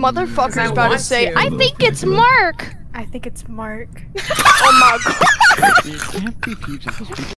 motherfucker's about to say, I think it's Mark! I think it's Mark. Oh my god. You can't be future.